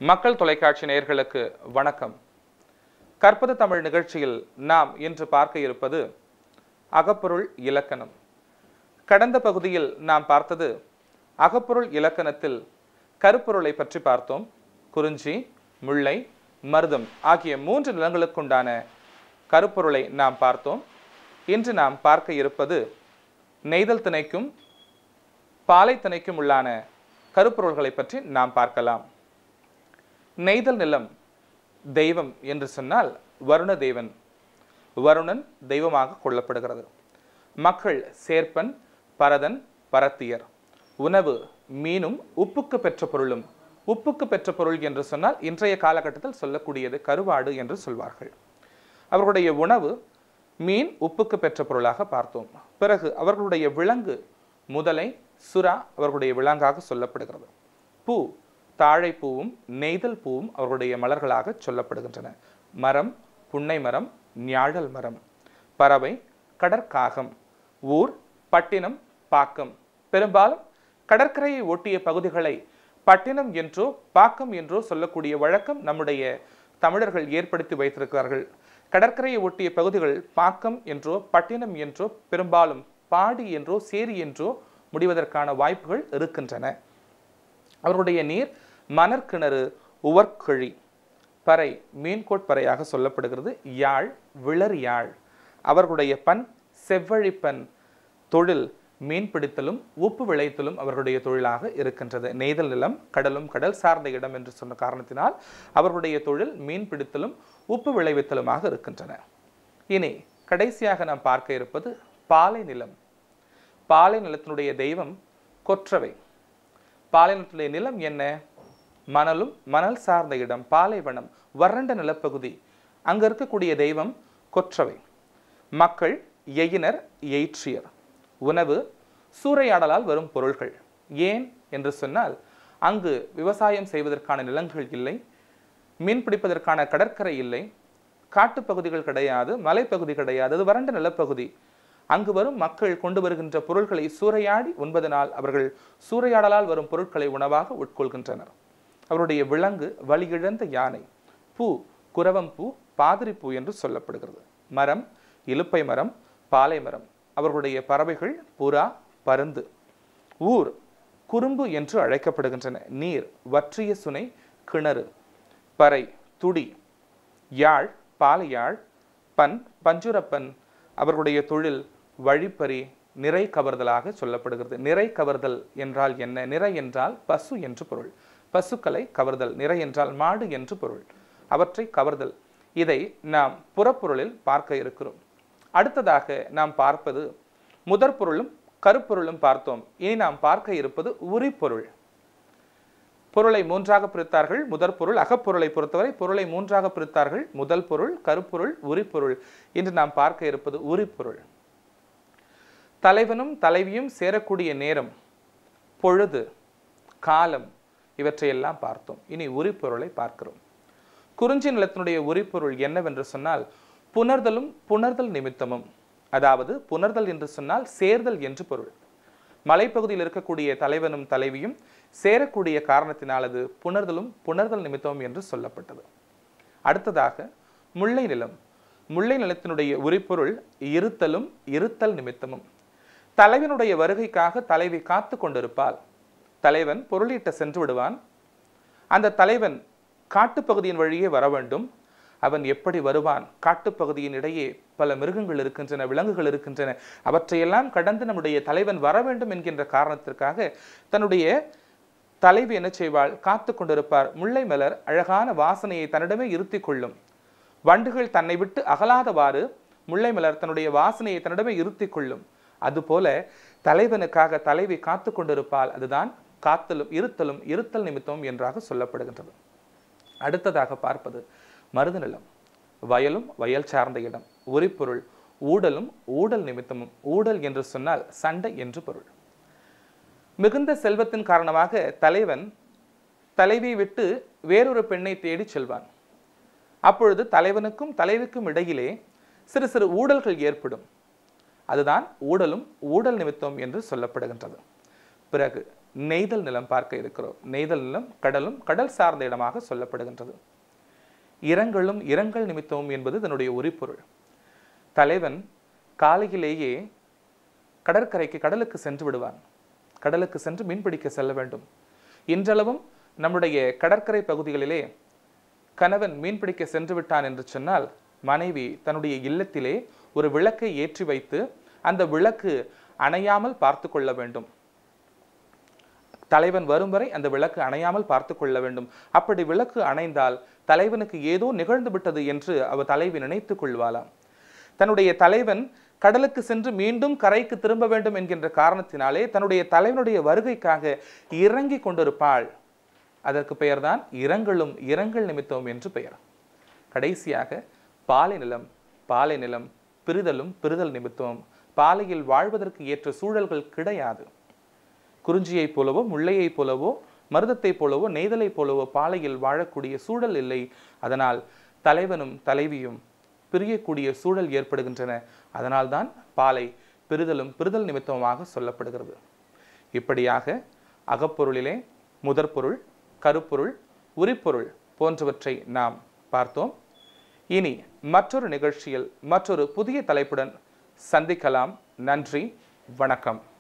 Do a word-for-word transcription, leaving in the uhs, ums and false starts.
மக்கள் தொலைக்காட்சி நேயர்களுக்கு வணக்கம். கற்பது தமிழ் நிகழ்ச்சியில் நாம் இன்று பார்க்க இருப்பது அகப்பொருள் இலக்கணம். கடந்த பகுதியில் நாம் பார்த்தது அகப்பொருள் இலக்கணத்தில் கருப்பொருளை பற்றி பார்த்தோம். குறிஞ்சி, முல்லை, மருதம் ஆகிய மூன்று நிலங்களுக்குண்டான கருப்பொருளை நாம் பார்த்தோம். இன்று நாம் பார்க்க இருப்பது நெய்தல் திணைக்கும் பாலை திணைக்கும் உள்ளான கருப்பொருள்களை பற்றி நாம் பார்க்கலாம். நெய்தல் நிலம் தெய்வம் என்று சொன்னால் வருண தேவன். வருணன் தெய்வமாக கொள்ளப்படுகிறது. மக்கள் சேர்ப்பன், பரதன், பரத்தியர். உணவு மீனும் உப்புக்கு பெற்ற பொருளும். உப்புக்கு பெற்ற பொருள் என்று சொன்னால் இன்றைய காலகட்டத்தில் சொல்லக்கூடியது கருவாடு என்று சொல்வார்கள். அவர்களுடைய உணவு மீன் உப்புக்கு பெற்ற பொருளாக பார்த்தோம். பிறகு அவர்களுடைய விலங்கு முதலை, சுறா அவர்களுடைய விலங்காக சொல்லப்படுகிறது. பூ தாழைப்பூவும் நெய்தல் பூவும் அவர்களுடைய மலர்களாக சொல்லப்படுகின்றன. மரம் புன்னை மரம், ஞாழல் மரம். பறவை கடற்காகம். ஊர் பட்டினம், பாக்கம். பெரும்பாலும் கடற்கரையை ஒட்டிய பகுதிகளை பட்டினம் என்றோ பாக்கம் என்றோ சொல்லக்கூடிய வழக்கம் நம்முடைய தமிழர்கள் ஏற்படுத்தி வைத்திருக்கிறார்கள். கடற்கரையை ஒட்டிய பகுதிகள் பாக்கம் என்றோ பட்டினம் என்றோ பெரும்பாலும் பாடி என்றோ சேரி என்றோ முடிவதற்கான வாய்ப்புகள் இருக்கின்றன. அவர்களுடைய நீர் மணற்கிணறு, உவர்கிழி. பறை மீன்கோட்பறையாக சொல்லப்படுகிறது. யாழ் விளர் யாழ். அவர்களுடைய பண் செவ்வழிப்பன். தொழில் மீன் பிடித்தலும் உப்பு விளைத்தலும் அவர்களுடைய தொழிலாக இருக்கின்றது. நெய்தல் நிலம் கடலும் கடல் சார்ந்த இடம் என்று சொன்ன காரணத்தினால் அவர்களுடைய தொழில் மீன் பிடித்தலும் உப்பு விளைவித்தலுமாக இருக்கின்றன. இனி கடைசியாக நாம் பார்க்க இருப்பது பாலை நிலம். பாலை நிலத்தினுடைய தெய்வம் கொற்றவை. பாலை நிலத்தினுடைய நிலம் என்ன? மணலும் மணல் சார்ந்த இடம், பாலைவனம், வறண்ட நிலப்பகுதி. அங்கு இருக்கக்கூடிய தெய்வம் கொற்றவை. மக்கள் எயினர், எயிற்றியர். உணவு சூறையாடலால் வரும் பொருள்கள். ஏன் என்று சொன்னால் அங்கு விவசாயம் செய்வதற்கான நிலங்கள் இல்லை, மீன் பிடிப்பதற்கான கடற்கரை இல்லை, காட்டுப்பகுதிகள் கிடையாது, மலைப்பகுதி கிடையாது. அது வறண்ட நிலப்பகுதி. அங்கு வரும் மக்கள் கொண்டு வருகின்ற பொருட்களை சூறையாடி உண்பதனால் அவர்கள் சூறையாடலால் வரும் பொருட்களை உணவாக உட்கொள்கின்றனர். அவருடைய விலங்கு வலியிழந்த யானை. பூ குரவம் பூ, பாதிரி பூ என்று சொல்லப்படுகிறது. மரம் இலுப்பை மரம், பாலை மரம். அவர்களுடைய பறவைகள் புறா, பருந்து. ஊர் குறும்பு என்று அழைக்கப்படுகின்றன. நீர் வற்றிய சுனை, கிணறு. பறை துடி. யாழ் பாலையாழ். பண் பஞ்சுரப்பன். அவர்களுடைய தொழில் வழிப்பறி, நிறை கவர்தலாக சொல்லப்படுகிறது. நிறை கவர்தல் என்றால் என்ன? நிறை என்றால் பசு என்று பொருள். பசுக்களை கவர்தல். நிறை என்றால் மாடு என்று பொருள். அவற்றை கவர்தல். இதை நாம் புறப்பொருளில் பார்க்க இருக்கிறோம். அடுத்ததாக நாம் பார்ப்பது முதற் பொருளும் கருப்பொருளும் பார்த்தோம். இனி நாம் பார்க்க இருப்பது உரிப்பொருள். பொருளை மூன்றாக பிரித்தார்கள். முதற் பொருள். அகப்பொருளை பொறுத்தவரை பொருளை மூன்றாக பிரித்தார்கள். முதல் பொருள், கருப்பொருள், உரிப்பொருள். இன்று நாம் பார்க்க இருப்பது உரிப்பொருள். தலைவனும் தலைவியும் சேரக்கூடிய நேரம், பொழுது, காலம் இவற்றையெல்லாம் பார்த்தோம். இனி உரிப்பொருளை பார்க்கிறோம். குறிஞ்சி நிலத்தினுடைய உரிப்பொருள் என்னவென்று சொன்னால் புணர்தலும் புணர்தல் நிமித்தமும். அதாவது புணர்தல் என்று சொன்னால் சேர்தல் என்று பொருள். மலைப்பகுதியில் இருக்கக்கூடிய தலைவனும் தலைவியும் சேரக்கூடிய காரணத்தினால் அது புணர்தலும் புணர்தல் நிமித்தமும் என்று சொல்லப்பட்டது. அடுத்ததாக முல்லை நிலம். முல்லை நிலத்தினுடைய உரிப்பொருள் இருத்தலும் இருத்தல் நிமித்தமும். தலைவனுடைய வருகைக்காக தலைவி காத்து கொண்டிருப்பாள். தலைவன் பொருளீட்ட சென்று விடுவான். அந்த தலைவன் காட்டுப்பகுதியின் வழியே வர வேண்டும். அவன் எப்படி வருவான்? காட்டுப்பகுதியின் இடையே பல மிருகங்கள் இருக்கின்றன, விலங்குகள் இருக்கின்றன. அவற்றையெல்லாம் கடந்து நம்முடைய தலைவன் வர வேண்டும் என்கின்ற காரணத்திற்காக தன்னுடைய தலைவி என்ன செய்வாள்? காத்து கொண்டிருப்பார். முல்லை மலர் அழகான வாசனையை தன்னிடமே இருத்தி கொள்ளும். வண்டுகள் தன்னை விட்டு அகலாதவாறு முல்லை மலர் தன்னுடைய வாசனையை தன்னிடமே இருத்தி கொள்ளும். அதுபோல தலைவனுக்காக தலைவி காத்து கொண்டிருப்பால். அதுதான் காத்தலும் இருத்தலும் இருத்தல் நிமித்தமும் என்றாக சொல்லப்படுகின்றது. அடுத்ததாக பார்ப்பது மருத நிலம். வயலும் வயல் சார்ந்த இடம். உரிப்பொருள் ஊடலும் ஊடல் நிமித்தமும். ஊடல் என்று சொன்னால் சண்டை என்று பொருள். மிகுந்த செல்வத்தின் காரணமாக தலைவன் தலைவியை விட்டு வேறொரு பெண்ணை தேடி செல்வான். அப்பொழுது தலைவனுக்கும் தலைவிக்கும் இடையிலே சிறு சிறு ஊடல்கள் ஏற்படும். அதுதான் ஊடலும் ஊடல் நிமித்தம் என்று சொல்லப்படுகின்றது. பிறகு நெய்தல் நிலம் பார்க்க இருக்கிறோம். நெய்தல் நிலம் கடலும் கடல் சார்ந்த இடமாக சொல்லப்படுகின்றது. இரங்கலும் இரங்கல் நிமித்தமும் என்பது இதனுடைய உரிப்பொருள். தலைவன் காலையிலேயே கடற்கரைக்கு கடலுக்கு சென்று விடுவான். கடலுக்கு சென்று மீன்பிடிக்க செல்ல வேண்டும். இன்றளவும் நம்முடைய கடற்கரை பகுதிகளிலே கணவன் மீன்பிடிக்க சென்று விட்டான் என்று சொன்னால் மனைவி தன்னுடைய இல்லத்திலே ஒரு விளக்கை ஏற்றி வைத்து அந்த விளக்கு அணையாமல் பார்த்து கொள்ள வேண்டும். தலைவன் வரும் வரை அந்த விளக்கு அணையாமல் பார்த்து கொள்ள வேண்டும். அப்படி விளக்கு அணைந்தால் தலைவனுக்கு ஏதோ நிகழ்ந்து விட்டது என்று அவர் தலைவி நினைத்துக் கொள்வாளாம். தன்னுடைய தலைவன் கடலுக்கு சென்று மீண்டும் கரைக்கு திரும்ப வேண்டும் என்கின்ற காரணத்தினாலே தன்னுடைய தலைவனுடைய வருகைக்காக இறங்கி கொண்டிருப்பாள். அதற்கு பெயர்தான் இரங்கலும் இரங்கல் நிமித்தமும் என்று பெயர். கடைசியாக பாலை நிலம் பாலை நிலம் பிரிதலும் பிரிதல் நிமித்தமும். பாலையில் வாழ்வதற்கு ஏற்ற சூழல்கள் கிடையாது. குறிஞ்சியை போலவோ முல்லையை போலவோ மருதத்தை போலவோ நெய்தலை போலவோ பாலையில் வாழக்கூடிய சூழல் இல்லை. அதனால் தலைவனும் தலைவியும் பிரியக்கூடிய சூழல் ஏற்படுகின்றன. அதனால்தான் பாலை பிரிதலும் பிரிதல் நிமித்தமாக சொல்லப்படுகிறது. இப்படியாக அகப்பொருளிலே முதற்பொருள், கருப்பொருள், உரிப்பொருள் போன்றவற்றை நாம் பார்த்தோம். இனி மற்றொரு நிகழ்ச்சியில் மற்றொரு புதிய தலைப்புடன் சந்திக்கலாம். நன்றி, வணக்கம்.